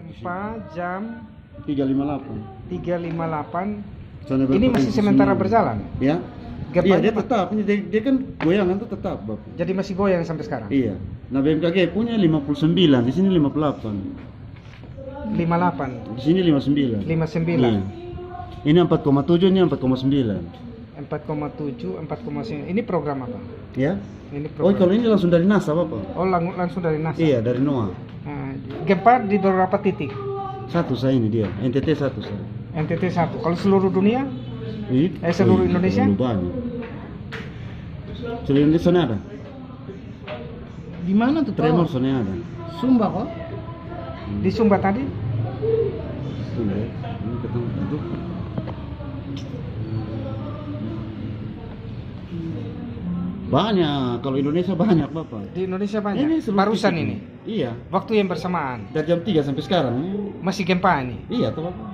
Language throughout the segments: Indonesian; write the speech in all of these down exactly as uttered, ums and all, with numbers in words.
gempa jam tiga lima delapan. tiga lima delapan. Zona Ini masih sementara tsunami. berjalan. Ya. Gempanya Iya, dia apa? tetap. Dia, dia kan goyangan tuh tetap, Bapak. Jadi masih goyang sampai sekarang. Iya. Nah, B M K G punya lima puluh sembilan, di sini lima puluh delapan. lima puluh delapan. Di sini lima puluh sembilan. lima puluh sembilan. Iya. Ini empat koma tujuh, ini empat koma sembilan. empat koma tujuh, empat koma sembilan. Ini program apa? Ya. Ini Oh, program. kalau ini langsung dari NASA, Bapak. Oh, lang langsung dari NASA. Iya, dari NOAA. Nah, gempa di beberapa titik. Satu saya ini dia, N T T satu saya. N T T satu. Kalau seluruh dunia? Ini Eh, seluruh oh, Indonesia? terlalu banyak. Seluruh Indonesia sana ada. Di mana tuh? Tremor Pak? sana ada. Sumba kok? Di Sumba tadi? Sumba ya. Ini ketemu itu. Banyak, kalau Indonesia banyak, Bapak. Di Indonesia banyak. Ini seluruh Barusan titik ini. Iya. Waktu yang bersamaan. Dari jam tiga sampai sekarang. Ini- Masih gempa ini. Iya, tuh, Bapak.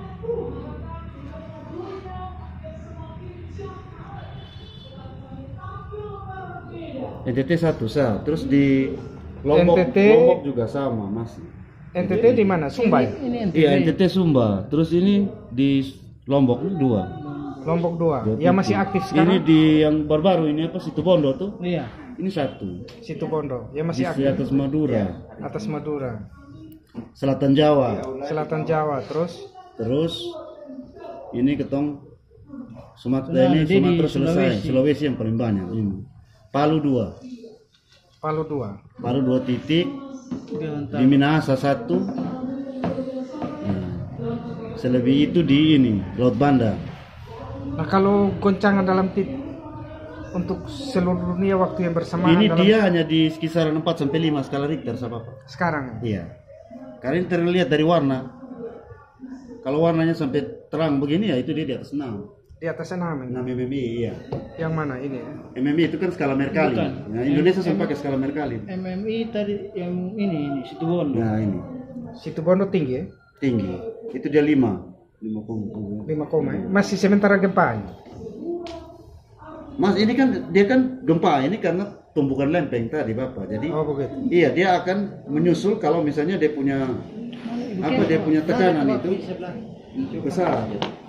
N T T satu sah, terus di Lombok, N T T Lombok juga sama masih. N T T di mana? Sumba ya? Ini N T T. Iya, N T T Sumba. Terus ini di Lombok ini dua. Lombok dua. Dua Yang titik. masih aktif Ini sekarang? di yang baru-baru ini apa Situbondo tuh? Iya. Ini satu. Situ Bondo. Yang masih Di aktif. atas Madura, Atas Madura. Selatan Jawa. Selatan Jawa. Terus Terus ini ketong Sumatera Sudah, ini dia di Sumatera selesai. Sulawesi. Sulawesi yang paling banyak ini. Palu dua. Palu dua. Palu dua titik. Dia mantap. Di Minahasa satu. Nah, selebih itu di ini Laut Banda. Nah, kalau goncangan dalam titik untuk seluruh dunia waktu yang bersamaan Ini dalam dia hanya di kisaran empat sampai lima skala Richter sama Pak. sekarang. Iya. Karena ini terlihat dari warna. Kalau warnanya sampai terang begini ya itu dia di atas enam. Di atas enam ini. enam mm iya. Yang mana ini? ya? M M I itu kan skala Mercalli. Bukan. Nah, Indonesia sampai pakai skala Mercalli. M M I tadi yang ini ini situ Bondo. Nah, ini Situ Bondo tinggi ya? tinggi. Itu dia lima. lima koma. lima koma. ya? Masih sementara gempa. ini? Mas, ini kan dia kan gempa ini karena tumbukan lempeng tadi Bapak. Jadi Oh, begitu. iya dia akan menyusul kalau misalnya dia punya apa dia punya tekanan itu besar.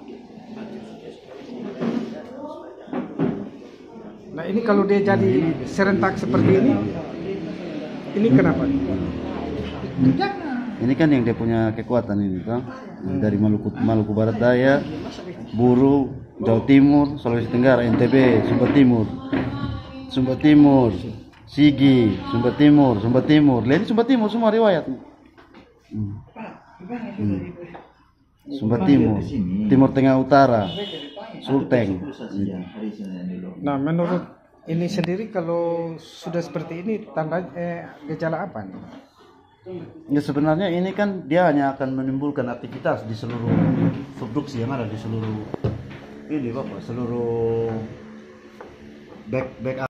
Nah, ini kalau dia jadi serentak seperti ini, ini kenapa? Ini kan yang dia punya kekuatan ini, toh. Dari Maluku, Maluku Barat Daya, Buru, Jawa Timur, Sulawesi Tenggara, N T B, Sumba Timur, Sumba Timur, Sigi, Sumba Timur, Sumba Timur. Lihat Sumba Timur semua riwayat. Hmm. Hmm. Sumba Timur, Timur Tengah Utara, Sulteng. Nah, menurut ini sendiri kalau sudah seperti ini tanda eh, gejala apa nih? Ya sebenarnya ini kan dia hanya akan menimbulkan aktivitas di seluruh subduksi yang ada di seluruh ini Bapak, seluruh back back